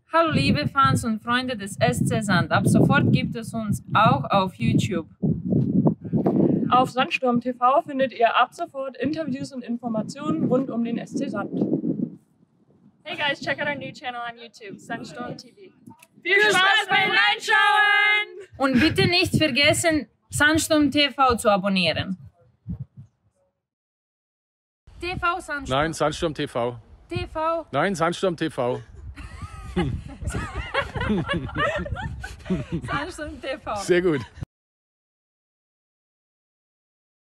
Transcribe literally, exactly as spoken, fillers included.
Hallo liebe Fans und Freunde des S C Sand. Ab sofort gibt es uns auch auf YouTube. Auf Sandsturm T V findet ihr ab sofort Interviews und Informationen rund um den S C Sand. Hey guys, check out our new channel on YouTube, Sandstorm T V. Viel Spaß beim Reinschauen! Und bitte nicht vergessen, Sandsturm T V zu abonnieren. T V Sandsturm. Nein, Sandsturm T V. T V. Nein, Sandsturm T V. Sandsturm T V. Sehr gut.